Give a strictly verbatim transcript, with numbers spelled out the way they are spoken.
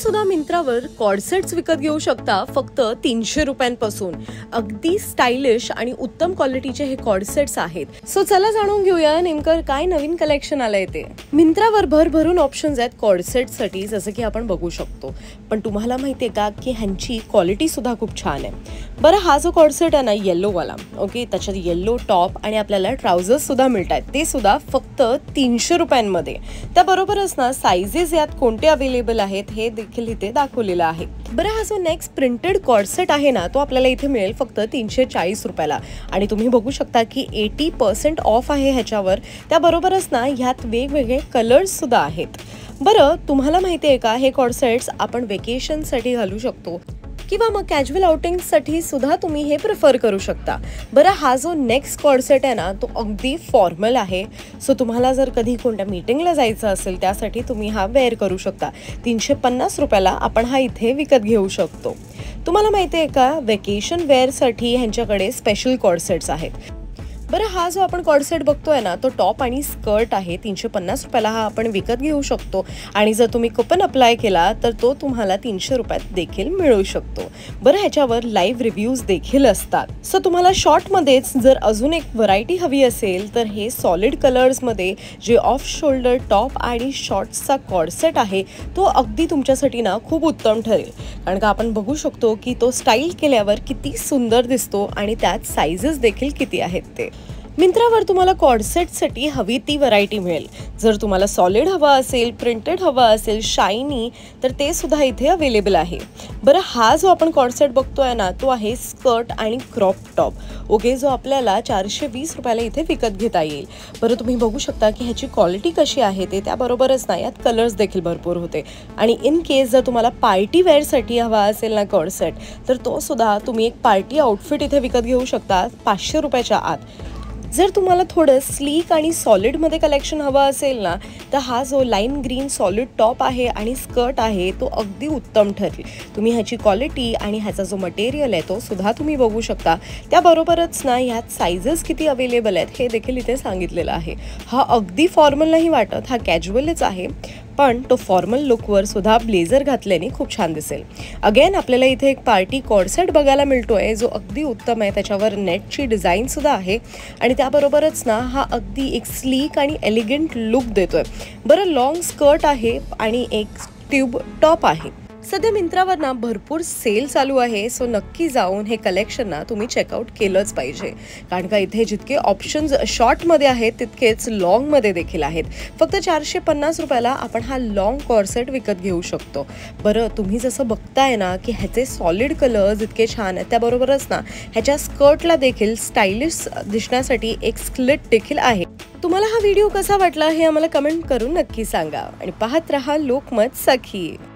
सुद्धा मिंत्रावर कॉर्सेट्स विकत घेऊ शकता फक्त तीनशे रुपयांपासून। अगदी स्टाइलिश आणि उत्तम क्वालिटीचे हे कॉर्सेट्स आहेत। सो चला जाणून घेऊया नेमकं काय नवीन कलेक्शन आलंय ते। मिंत्रावर भरभरून ऑप्शन्स आहेत कॉर्सेटसाठी, जसं की आपण बघू शकतो। पण तुम्हाला माहितीये का की ह्यांची क्वालिटी सुद्धा खूप छान आहे। बरं, हा जो कॉर्सेट आहे ना येलो वाला, ओके, त्याच्यात येलो टॉप आणि आपल्याला ट्राउझर्स सुद्धा मिळतात, ते सुद्धा फक्त तीनशे रुपयांमध्ये। त्याबरोबरच ना साइजेस यात कोणते अवेलेबल आहेत हे देखील इथे दाखवलेलं आहे। बरं, हा जो नेक्स्ट प्रिंटेड कॉर्सेट आहे ना तो आपल्याला इथे मिळेल फक्त तीनशे चाळीस रुपयाला आणि तुम्ही बघू शकता की ऐंशी पर्सेंट ऑफ आहे ह्याच्यावर। त्याबरोबरच ना ह्यात वेगवेगळे कलर्स सुद्धा आहेत। बरं, तुम्हाला माहिती आहे का हे कॉर्सेट्स आपण वेकेशनसाठी घालू शकतो किंवा मग कॅज्युअल आउटिंगसाठी सुद्धा तुम्ही हे प्रिफर करू शकता। बरं, हा जो नेक्स्ट कॉर्सेट आहे ना तो अगदी फॉर्मल आहे। सो तुम्हाला जर कधी कोणत्या मीटिंगला जायचं असेल त्यासाठी तुम्ही हा वेअर करू शकता। तीनशे पन्नास रुपयाला आपण हा इथे विकत घेऊ शकतो। तुम्हाला माहिती आहे का वेकेशन वेअरसाठी ह्यांच्याकडे स्पेशल कॉर्सेट्स आहेत। बरं, हा जो आपण कॉर्सेट बघतोय ना तो टॉप आणि स्कर्ट आहे। तीनशे पन्नास रुपयाला हा आपण विकत घेऊ शकतो आणि जर तुम्ही कुपन अप्लाय केला तर तो तुम्हाला तीनशे रुपयात देखील मिळू शकतो। बरं, ह्याच्यावर लाईव्ह रिव्ह्यूज देखील असतात। सो तुम्हाला शॉर्टमध्येच जर अजून एक व्हरायटी हवी असेल तर हे सॉलिड कलर्समध्ये जे ऑफ शोल्डर टॉप आणि शॉर्ट्सचा कॉर्सेट आहे तो अगदी तुमच्यासाठी ना खूप उत्तम ठरेल, कारण का आपण बघू शकतो की तो स्टाईल केल्यावर किती सुंदर दिसतो आणि त्यात साइजेस देखील किती आहेत ते। मिंत्रावर तुम्हाला कॉर्सेटसाठी हवी ती व्हरायटी मिळेल। जर तुम्हाला सॉलिड हवा असेल, प्रिंटेड हवा असेल, शायनी, तर ते सुद्धा इथे अवेलेबल आहे। बरं, हा जो आपण कॉर्सेट बघतोय ना तो आहे स्कर्ट आणि क्रॉप टॉप, ओके, जो आपल्याला चारशे वीस रुपयाला इथे विकत घेता येईल। बरं, तुम्ही बघू शकता की ह्याची क्वालिटी कशी आहे ते, त्याबरोबरच ना यात कलर्स देखील भरपूर होते। आणि इन केस जर तुम्हाला पार्टी वेअरसाठी हवा असेल ना कॉर्सेट तर तो सुद्धा तुम्ही एक पार्टी आउटफिट इथे विकत घेऊ शकता पाचशे रुपयाच्या आत। जर तुम्हाला थोडं स्लीक आणि सॉलिडमध्ये कलेक्शन हवं असेल ना तर हा जो लाईन ग्रीन सॉलिड टॉप आहे आणि स्कर्ट आहे तो अगदी उत्तम ठरेल। तुम्ही ह्याची क्वालिटी आणि ह्याचा जो मटेरियल आहे तो सुद्धा तुम्ही बघू शकता। त्याबरोबरच ना ह्यात साइजेस किती अवेलेबल आहेत हे देखील इथे सांगितलेलं आहे। हा अगदी फॉर्मल नाही वाटत, हा कॅज्युअलच आहे, पण तो फॉर्मल लुकवर सुद्धा ब्लेझर घातल्याने खूप छान दिसेल। अगेन आपल्याला इथे एक पार्टी कॉर्सेट बघायला मिळतोय जो अगदी उत्तम आहे। त्याच्यावर नेटची डिझाईन सुद्धा आहे आणि त्याबरोबरच ना हा अगदी एक स्लीक आणि एलिगंट लुक देतोय। बरं, लॉंग स्कर्ट आहे आणि एक ट्यूब टॉप आहे। सध्या मिंत्रावर ना भरपूर सेल चालू आहे, सो नक्की जाऊन हे कलेक्शन ना तुम्ही चेकआउट केलंच पाहिजे, कारण का इथे जितके ऑप्शन्स शॉर्टमध्ये आहेत तितकेच लॉंगमध्ये देखील आहेत। फक्त चारशे पन्नास रुपयाला आपण हा लॉंग कॉर्सेट विकत घेऊ शकतो। बरं, तुम्ही जसं बघताय ना की ह्याचे सॉलिड कलर्स इतके छान आहेत, त्याबरोबरच ना ह्याच्या स्कर्टला देखील स्टायलिश दिसण्यासाठी एक स्लिट देखील आहे। तुम्हाला हा व्हिडिओ कसा वाटला हे आम्हाला कमेंट करून नक्की सांगा आणि पाहत रहा लोकमत सखी।